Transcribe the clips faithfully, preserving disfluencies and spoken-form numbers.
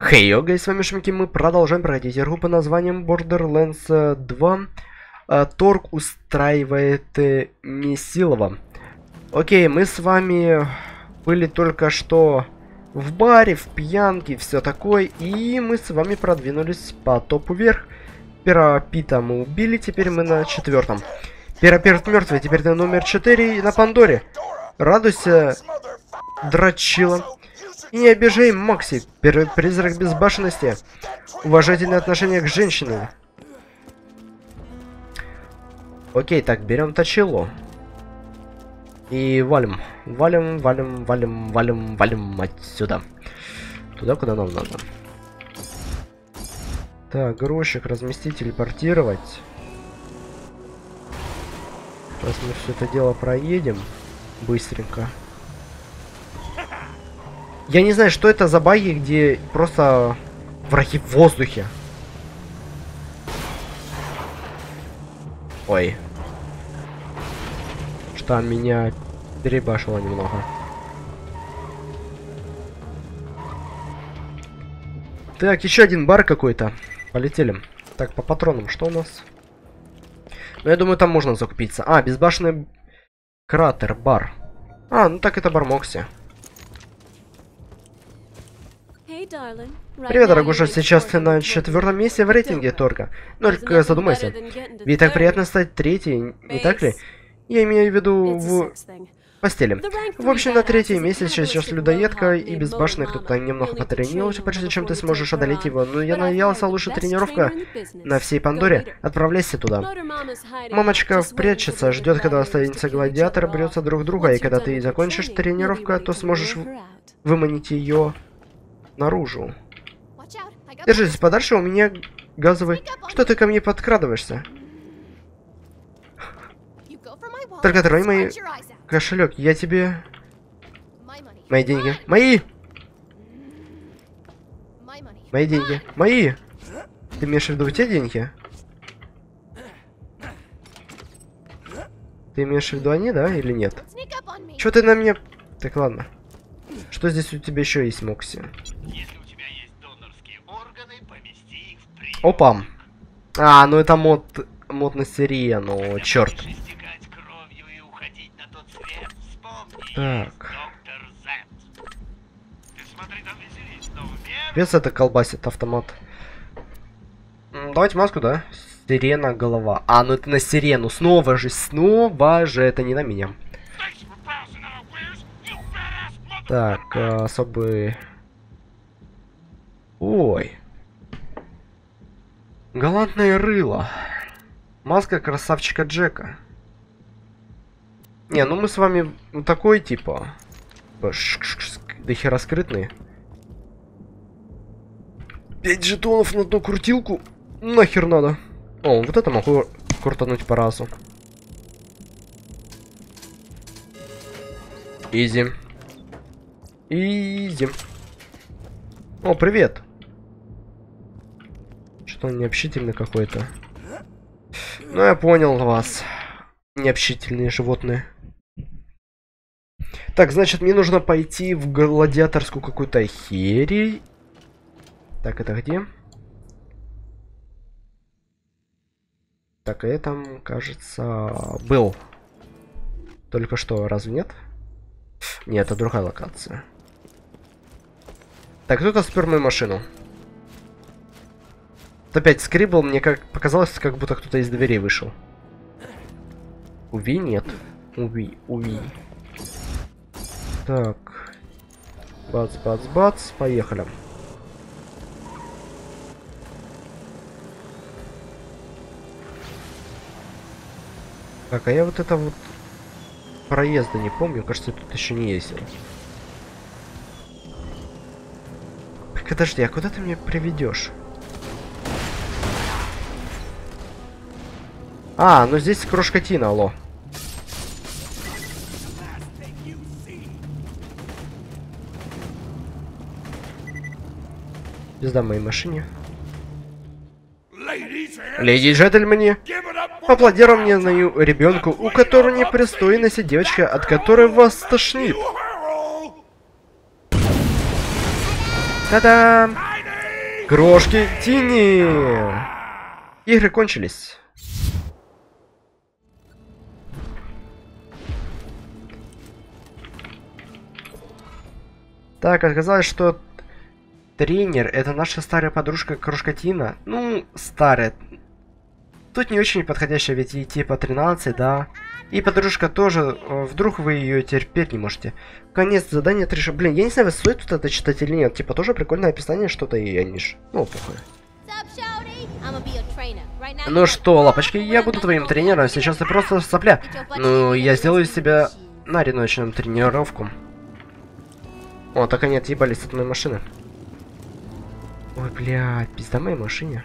Хей, йо, гайс, с вами Шумки, мы продолжаем проходить игру под названием Borderlands два. А, Торг устраивает э, Месилова. Окей, мы с вами были только что в баре, в пьянке, все такое. И мы с вами продвинулись по топу вверх. Пиропита мы убили, теперь мы на четвертом. Пиропирт мертвый, теперь ты номер четыре на Пандоре. Радуйся, дрочила. И не обижай, Макси, первый призрак безбашенности. Уважительное отношение к женщине. Окей, так, берем точилу. И валим. Валим, валим, валим, валим, валим отсюда. Туда, куда нам надо. Так, грузчик разместить, телепортировать. Сейчас мы все это дело проедем. Быстренько. Я не знаю, что это за баги, где просто враги в воздухе. Ой. Что меня перебашило немного. Так, еще один бар какой-то. Полетели. Так, по патронам, что у нас? Ну, я думаю, там можно закупиться. А, безбашенный кратер, бар. А, ну так это бар Мокси. Привет, дорогуша, сейчас ты на четвертом месте в рейтинге торга. Но только задумайся. Ведь так приятно стать третьей, не так ли? Я имею в виду в постели. В общем, на третьем месте сейчас людоедка и безбашенный кто-то немного потренировался, прежде чем ты сможешь одолеть его. Но я надеялся, лучше тренировка на всей Пандоре. Отправляйся туда. Мамочка прячется, ждет, когда останется гладиатор, берется друг друга, и когда ты закончишь тренировку, то сможешь выманить ее наружу. Держись подальше, у меня газовый. Что ты ко мне подкрадываешься? Только трой мой кошелек, я тебе... Мои деньги. Мои! Мои деньги. Мои! Ты имеешь в виду те деньги? Ты имеешь в виду они, да, или нет? Чё ты на меня... Так, ладно. Что здесь у тебя еще есть, Мокси? Если у тебя есть донорские органы, помести их в принцип. Опа. А, ну это мод... Мод на сирену, черт. Так. Вес это колбасит автомат. Давайте маску, да? Сирена, голова. А, ну это на сирену. Снова же, снова же, это не на меня. Так, особый... Ой. Галантное рыло. Маска красавчика Джека. Не, ну мы с вами ну, такой типа. Дохера скрытный. Пять жетонов на одну крутилку. Нахер надо. О, вот это могу крутануть по разу. Изи. Изи. О, привет. Что-то он необщительный какой-то. Ну, я понял вас. Необщительные животные. Так, значит, мне нужно пойти в гладиаторскую какую-то херей. Так, это где? Так, а я там, кажется, был. Только что, разве нет? Нет, это другая локация. Так, кто-то спер мою машину. Опять скрибл, мне как показалось, как будто кто-то из дверей вышел. Уви, нет. Уви, уви. Так. Бац, бац, бац. Поехали. Так, а я вот это вот проезда не помню. Кажется, тут еще не ездил. Подожди, а куда ты меня приведешь? А, ну здесь крошкотина, алло. Пизда моей машине. Леди и джентльмены, поаплодируем мне на ребенку, у которого непристойность девочка, от которой вас тошнит. Та-дам! Крошки Тини! Игры кончились. Так, оказалось, что тренер — это наша старая подружка Крошка Тина. Ну, старая. Тут не очень подходящая, ведь ей типа тринадцать, да. И подружка тоже, вдруг вы ее терпеть не можете. Конец задания три. Блин, я не знаю, стоит тут это читать или нет. Типа тоже прикольное описание, что-то и они ж. Ну, похуй. Ну что, лапочки, я буду твоим тренером. Сейчас ты просто сопля. Ну, я сделаю из себя на одиночную тренировку. О, так они отъебались от моей машины. Ой, блядь, пизда моей машине.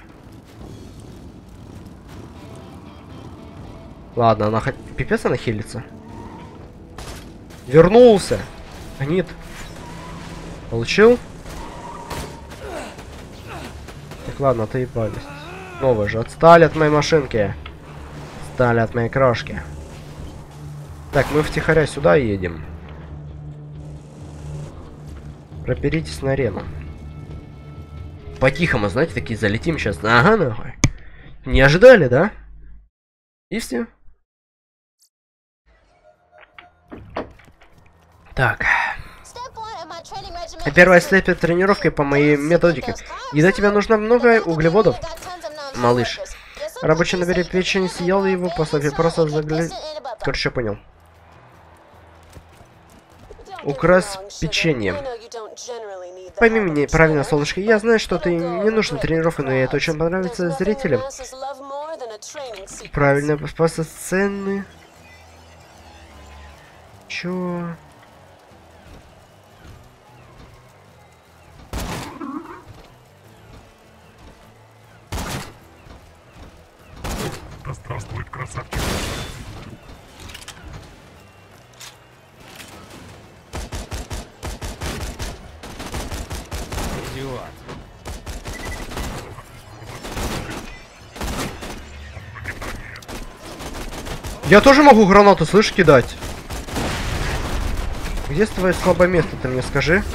Ладно, она хоть... Пипец она хилится. Вернулся! Анит. Получил? Так, ладно, ты ебались. Новые же. Отстали от моей машинки. Отстали от моей крошки. Так, мы втихаря сюда едем. Проберитесь на арену. По-тихому, знаете, такие залетим сейчас. Ага, нахуй. Не ожидали, да? И все. Так. Первая степень тренировки по моей методике. Еда тебе нужно много углеводов, малыш. Рабочий набери печень, съел его, после просто заглянул. Короче, понял. Украсть печенье. Пойми меня правильно, солнышко. Я знаю, что ты не нужна тренировка, но это очень понравится зрителям. Правильно, спасать сцены. Чё? Да здравствует красавчик. Идиот. Я тоже могу гранату, слышь, кидать? Где твое слабое место, ты мне скажи?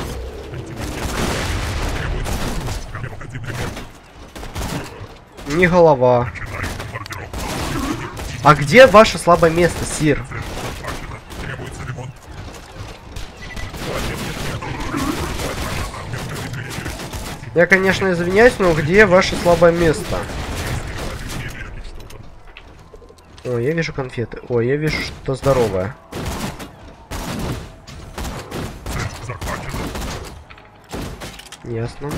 Не голова. А где ваше слабое место, сир? Я, конечно, извиняюсь, но где ваше слабое место? О, я вижу конфеты. О, я вижу что-то здоровое. Ясно.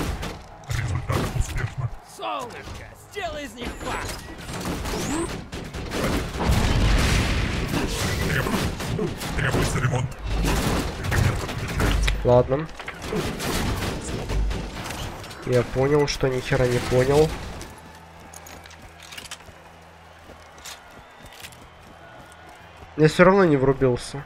Солнышко, сделай из них пар. Требуется ремонт. Ладно. Я понял, что ни хера не понял. Я все равно не врубился.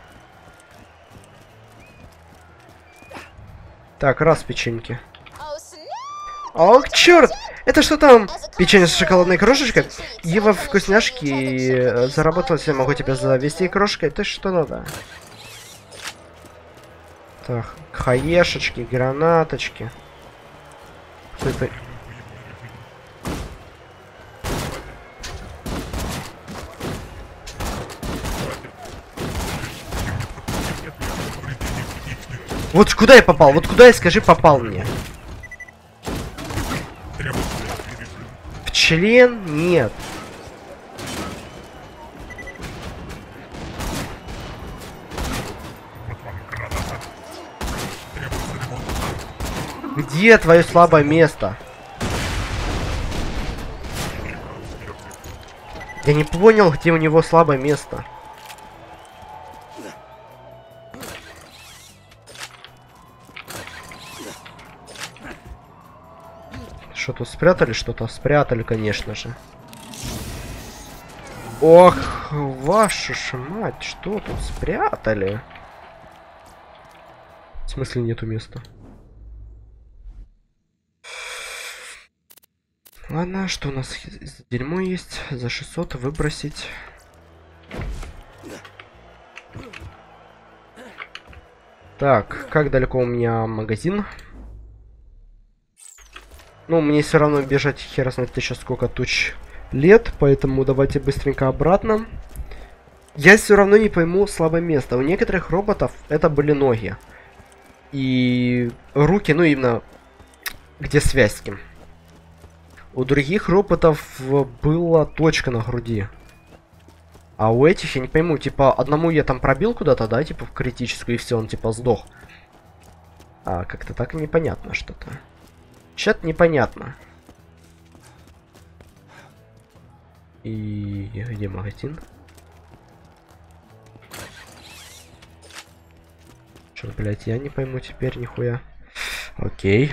Так, раз печеньки. Ох, черт! Это что там? Печенье с шоколадной крошечкой? Ева вкусняшки. Заработался, могу тебя завести крошкой. Ты что надо? Так, хаешечки, гранаточки. Какой-то... Вот куда я попал? Вот куда я, скажи, попал мне? В член? Нет. Где твое слабое место? Я не понял, где у него слабое место. Что тут спрятали? Что-то спрятали, конечно же. Ох, ваша ж мать, что тут спрятали? В смысле нету места? Ладно, что у нас за дерьмо есть? За шестьсот выбросить. Так, как далеко у меня магазин? Ну, мне все равно бежать хер знает еще сколько туч лет, поэтому давайте быстренько обратно. Я все равно не пойму слабое место. У некоторых роботов это были ноги. И руки, ну именно где связки. У других роботов была точка на груди. А у этих я не пойму, типа одному я там пробил куда-то, да, типа в критическую, и все, он типа сдох. А как-то так непонятно что-то. Чё-то непонятно. И где магазин? Чё, блять, я не пойму теперь нихуя. Окей.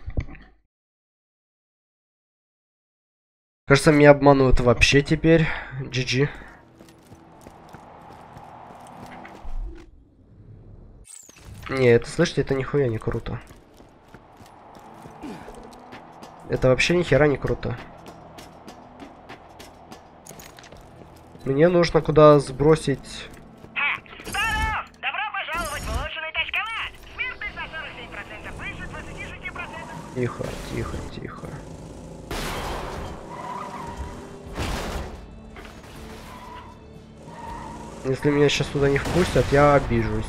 Кажется, меня обманывают вообще теперь. джи джи. Не, это, слышите, это нихуя не круто. Это вообще ни хера не круто. Мне нужно куда сбросить... Здоров! Добро пожаловать в улучшенный тачковат! Смертность на сорок семь процентов выше двадцати шести процентов. Тихо, тихо, тихо. Если меня сейчас туда не впустят, я обижусь.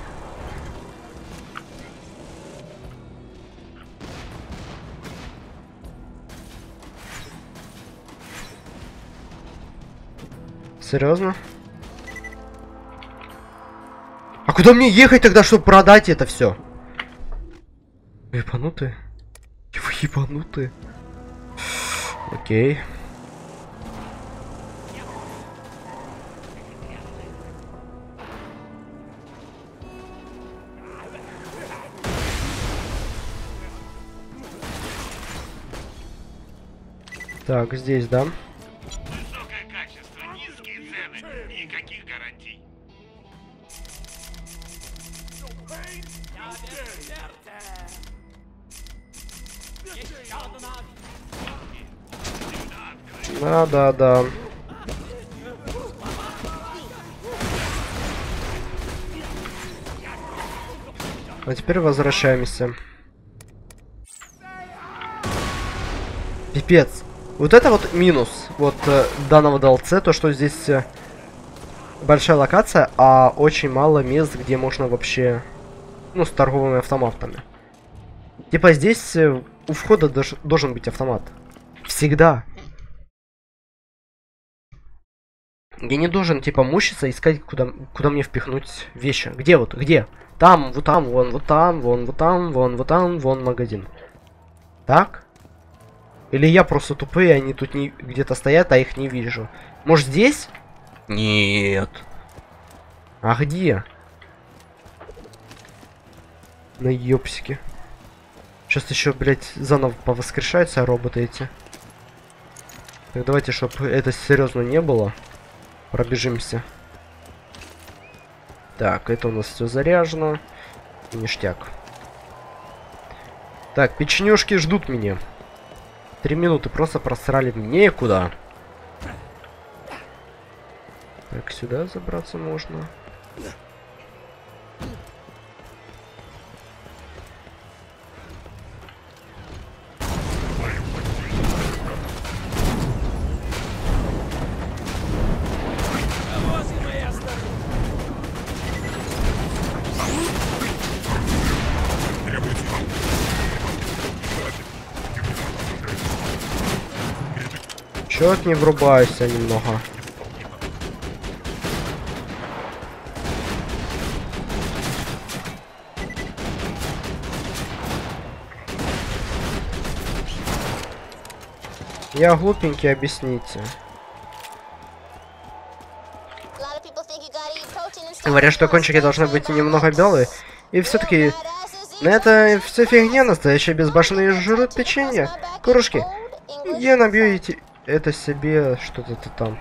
Серьезно? А куда мне ехать тогда, чтобы продать это все? Ебанутые? Вы ебанутые? Окей. Так, здесь, да? Высокое качество, низкие цены, никаких гарантий. Да, да, да. А теперь возвращаемся. Пипец. Вот это вот минус вот э, данного ди эл си, то что здесь э, большая локация, а очень мало мест, где можно вообще, ну, с торговыми автоматами. Типа здесь э, у входа дож должен быть автомат. Всегда. Я не должен, типа, мучиться, искать, куда, куда мне впихнуть вещи. Где вот, где? Там, вот там, вон, вот там, вон, вот там, вон, вот там, вон магазин. Так? Или я просто тупые, они тут не где-то стоят, а их не вижу. Может, здесь? Нет. А где? На ёпсике. Сейчас еще, блядь, заново повоскрешаются роботы эти. Так, давайте, чтобы это серьезно не было. Пробежимся. Так, это у нас все заряжено. Ништяк. Так, печенюшки ждут меня. Три минуты просто просрали некуда. Так, сюда забраться можно. Чёрт, не врубайся немного. Я глупенький, объясните. Говорят, что кончики должны быть немного белые. И все-таки на это все фигня, настоящие безбашенные жрут печенье. Кружки. Я набью эти... это себе что-то там.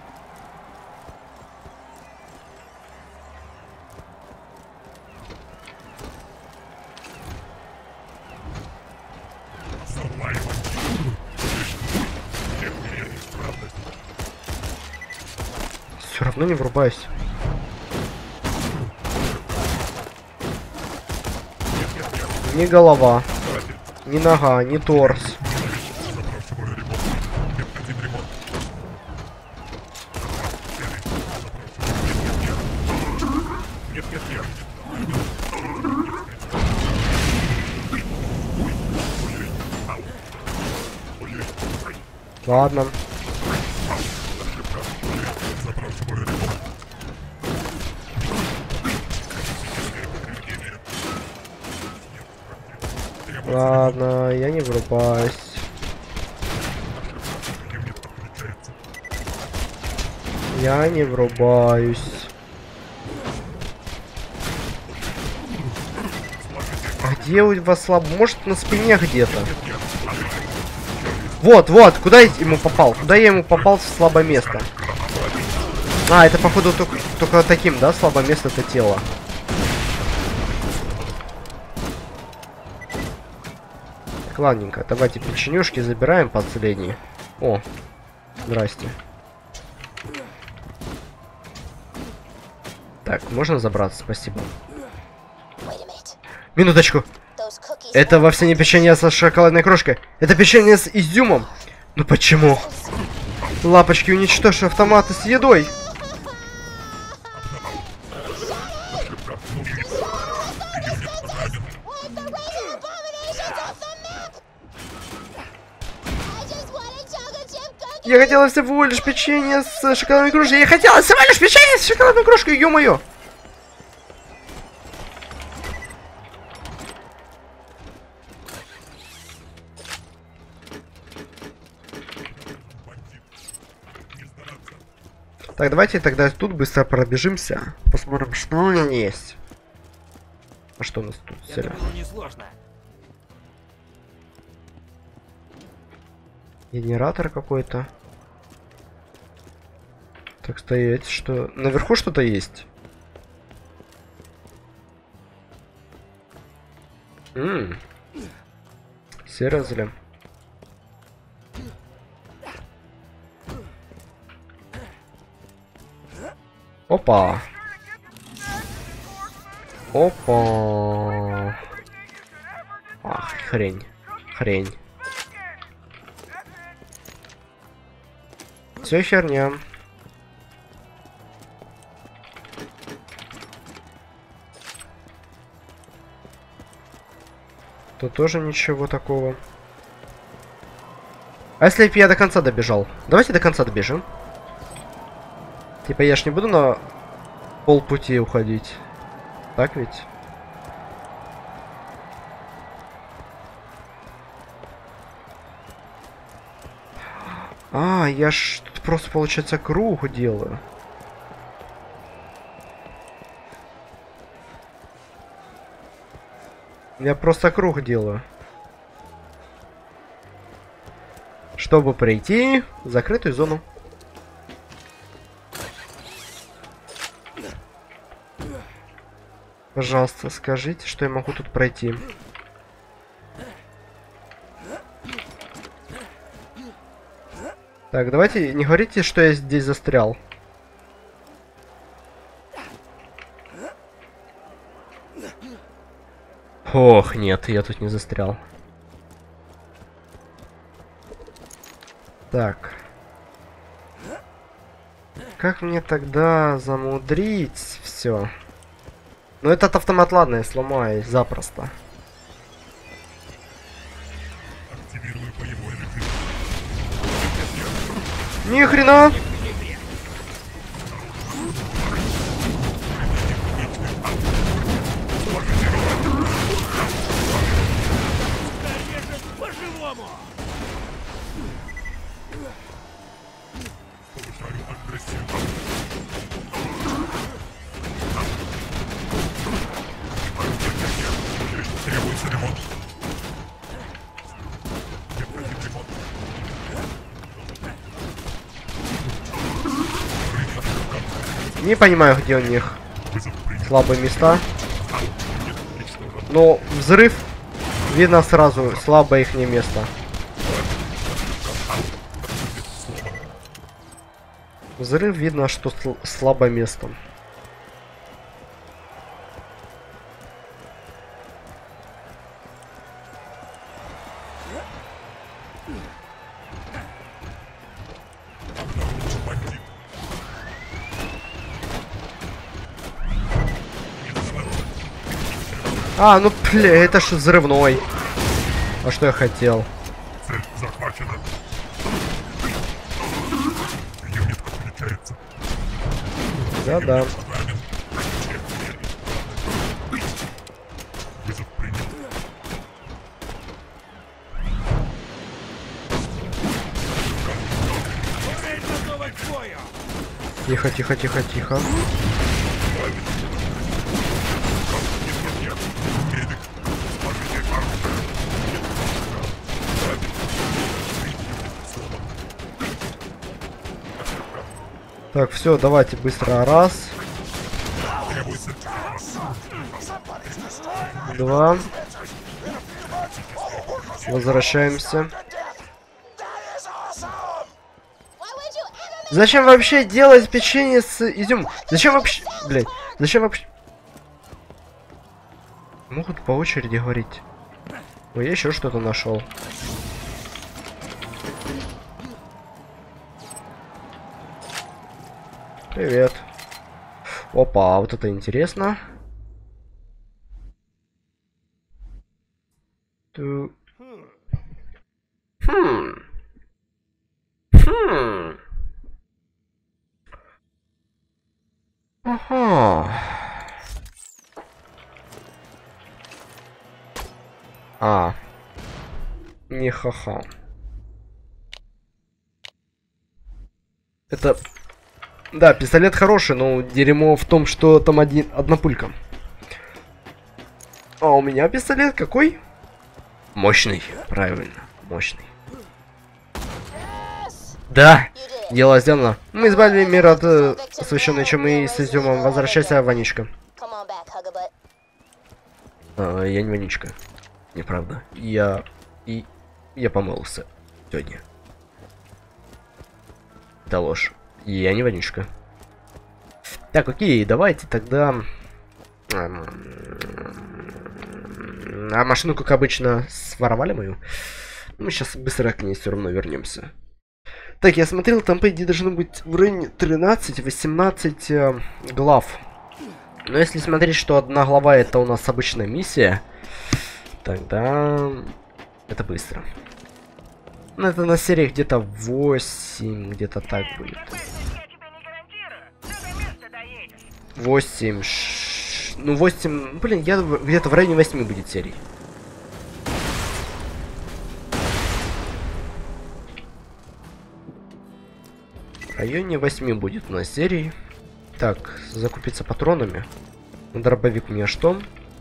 Все равно не врубаюсь. Ни голова, ни нога, ни торс. Ладно. Ладно, я не врубаюсь. Я не врубаюсь. А где у вас слабо? Может, на спине где-то? Вот, вот, куда я ему попал? Куда я ему попал в слабое место? А, это походу только, только таким, да, слабое место это тело. Так, ладненько, давайте печенюшки забираем последние. О, здрасте. Так, можно забраться, спасибо. Минуточку. Это вовсе не печенье со шоколадной крошкой. Это печенье с изюмом. Ну почему? Лапочки, уничтожь автоматы с едой. Я хотела всего лишь печенье с шоколадной крошкой. Я хотела всего лишь печенье с шоколадной крошкой, ё-моё. Так, давайте тогда тут быстро пробежимся. Посмотрим, что у меня есть. А что у нас тут? Я думаю, несложно. Генератор какой-то. Так, стоять, что... Наверху что-то есть? Ммм. Серьезно? Опа. Опа. Ах, хрень. Хрень. Все херня. Тут тоже ничего такого. А если бы я до конца добежал? Давайте до конца добежим. Типа я ж не буду на полпути уходить. Так ведь? А, я ж тут просто, получается, круг делаю. Я просто круг делаю. Чтобы пройти в закрытую зону. Пожалуйста, скажите, что я могу тут пройти. Так, давайте, не говорите, что я здесь застрял. Ох, нет, я тут не застрял. Так. Как мне тогда замудрить все? Ну этот автомат, ладно, я сломаю запросто. Ни хрена! Не понимаю, где у них слабые места. Но взрыв видно сразу, слабое их место. Взрыв видно, что слабое место. А, ну бля, это ж взрывной. А что я хотел? Цель захвачена. Да-да. Вызов принят. Теперь готовы к бою! Тихо, тихо, тихо, тихо. Нет-нет-нет. Медик. Смотрите, оружие. Так, все, давайте быстро. Раз. Требуется Два. Возвращаемся. Зачем вообще делать печенье с изюмом? Зачем вообще... Блядь, зачем вообще... Могут по очереди говорить. Ой, я еще что-то нашел. Привет. Опа, вот это интересно. Ту... Хм. Хм. Ага. А. Не ха-ха. Это... Да, пистолет хороший, но дерьмо в том, что там один, одна пулька. А у меня пистолет какой? Мощный, правильно, мощный. Да, дело сделано. Мы избавили мир от э, освященной чумы с изюмом. Возвращайся, Ванечка. А, я не Ванечка. Неправда. Я... И... Я помылся сегодня. Да ложь. Я не Ванечка. Так, окей, давайте тогда... А машину, как обычно, своровали мою. Мы сейчас быстро к ней все равно вернемся. Так, я смотрел, там, по идее, должно быть в районе тринадцать-восемнадцать э, глав. Но если смотреть, что одна глава это у нас обычная миссия, тогда это быстро. Ну, это на серии где-то восемь, где-то так будет. восемь, ш... ну восемь, блин, я где-то в районе восьми будет серий. В районе восьми будет у нас серий. Так, закупиться патронами. Дробовик мне что?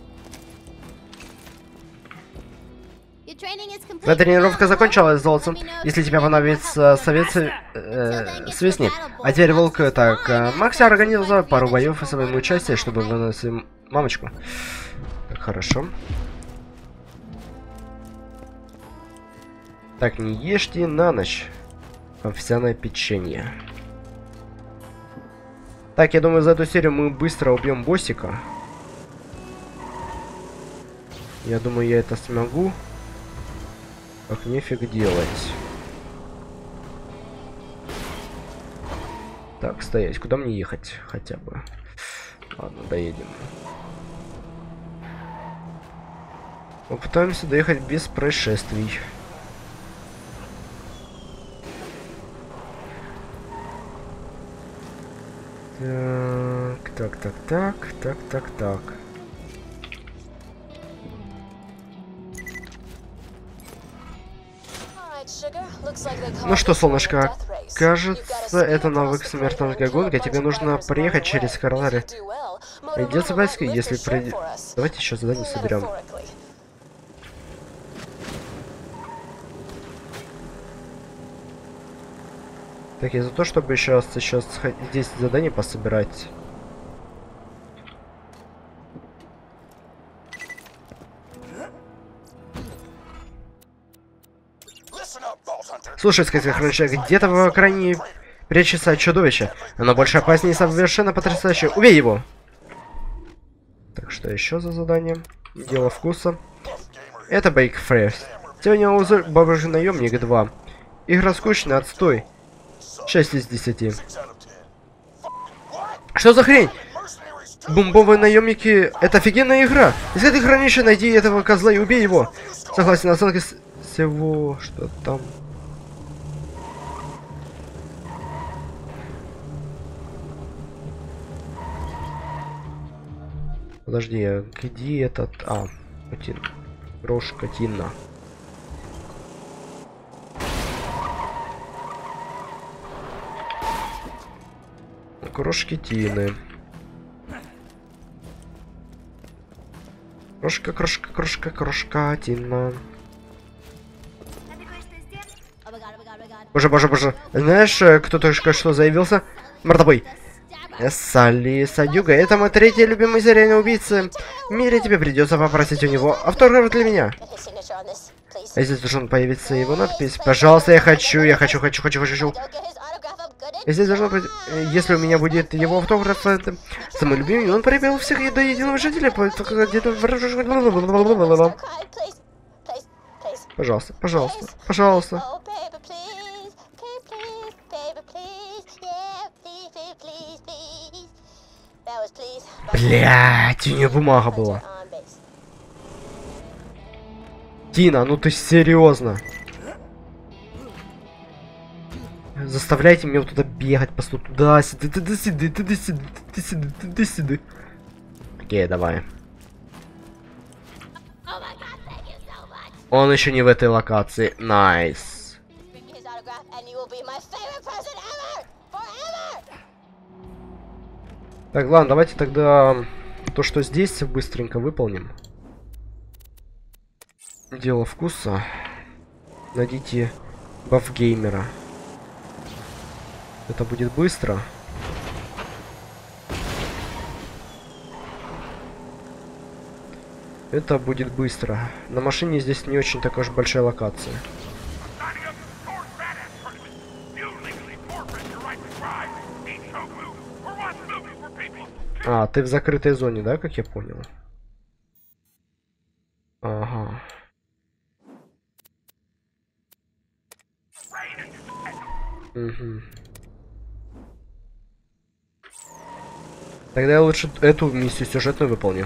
Твоя тренировка закончилась, Золотцем. Если тебе понадобится совет, э, свистни. А теперь, Волк, так, э, Макси организовал пару боев и своему участию, чтобы выносить мамочку. Так, хорошо. Так, не ешьте на ночь овсяное печенье. Так, я думаю, за эту серию мы быстро убьем боссика. Я думаю, я это смогу. Как нефиг делать. Так, стоять. Куда мне ехать? Хотя бы. Ладно, доедем. Попытаемся доехать без происшествий. Так, так, так, так, так, так, так. Ну что, солнышко, кажется, это навык смертная гонка. Тебе нужно проехать через Карлари. Придется войска, если пройдет. Давайте еще задание соберем. Так, я за то, чтобы сейчас, сейчас здесь задание пособирать. Слушай, сказка хранителя, где-то в окраине прячется чудовище. Оно больше опаснее и совершенно потрясающее. Убей его! Так, что еще за задание? Дело вкуса. Это Бейк Фрейс. Сегодня узор Бабушка Наемник два. Игра скучная, отстой. шесть из десяти. Что за хрень? Бомбовые наемники. Это офигенная игра. Если ты хранишь, найди этого козла и убей его. Согласен, оценка всего, что там. Подожди, а где этот... А, Тина. Крошка Тина. Крошки Тины. Крошка, крошка, крошка, крошка Тина. Боже, боже, боже. Знаешь, кто только что заявился? Мордобой. Салли Садюга, это мой третий любимый серийный убийца. В мире тебе придется попросить у него автограф для меня. А здесь должен появиться его надпись. Пожалуйста, я хочу, я хочу, хочу, хочу, хочу, хочу. И здесь должно быть, если у меня будет его автограф, это самый любимый, он проявил всех до единого жителя. Пожалуйста, пожалуйста, пожалуйста. Блять, у нее бумага была. Тина, ну ты серьезно? Заставляйте меня вот туда бегать, по туда, сюда, туда, сюда, туда, сюда, туда, сюда, туда, сюда. Окей, давай. Он еще не в этой локации. Найс. Так, ладно, давайте тогда то, что здесь, быстренько выполним. Дело вкуса. Найдите бафгеймера. Это будет быстро. Это будет быстро. На машине здесь не очень такая уж большая локация. А, ты в закрытой зоне, да, как я понял? Ага. Угу. Тогда я лучше эту миссию сюжетную выполню.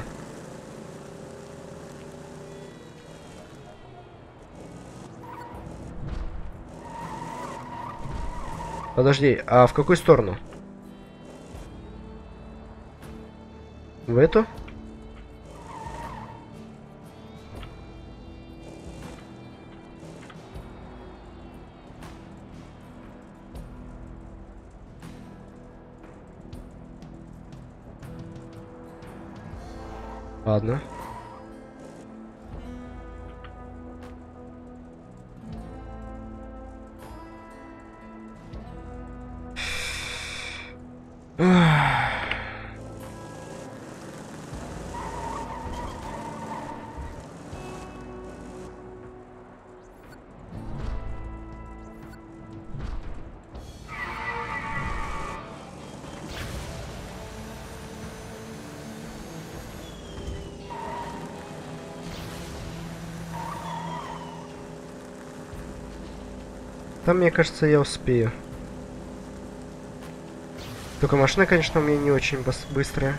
Подожди, а в какую сторону? В эту? Ладно. Там, мне кажется, я успею. Только машина, конечно, у меня не очень быстрая.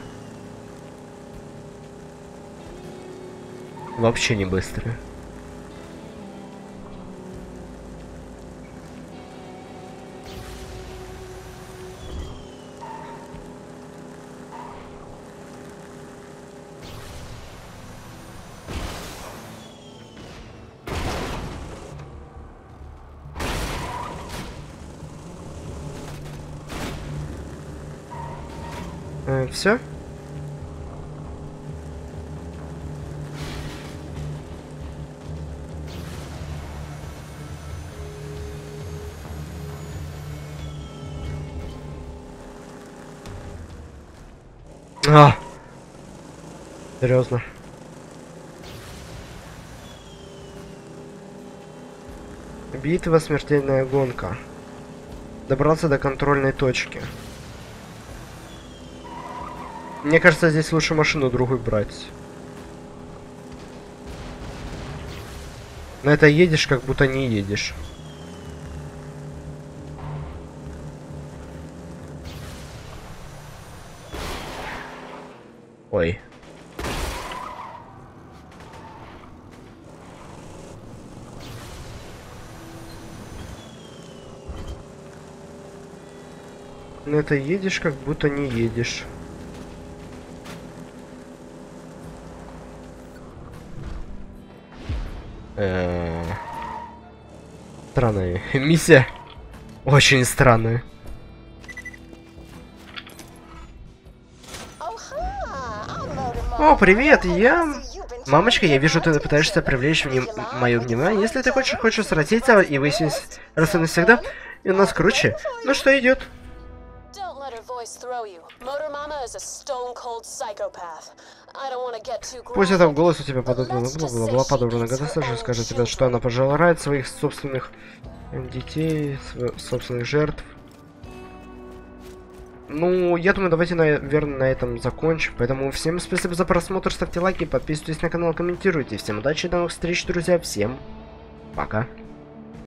Вообще не быстрая. Э, все? А! Серьезно. Битва, смертельная гонка. Добраться до контрольной точки. Мне кажется, здесь лучше машину другую брать. На это едешь, как будто не едешь. Ой. На это едешь, как будто не едешь. Э-э... Странная миссия. Очень странная. О, привет, я... Мамочка, я вижу, ты пытаешься привлечь вним... мое внимание. Если ты хочешь, хочешь сразиться и выяснить раз и навсегда, и у нас круче. Ну что идет? Пусть это в голос у тебя подобно, бла-бла-бла, подобно Гадасажу скажет тебе, что она пожелает своих собственных детей, своих собственных жертв. Ну, я думаю, давайте, наверное, на этом закончим. Поэтому всем спасибо за просмотр, ставьте лайки, подписывайтесь на канал, комментируйте. Всем удачи, до новых встреч, друзья, всем пока.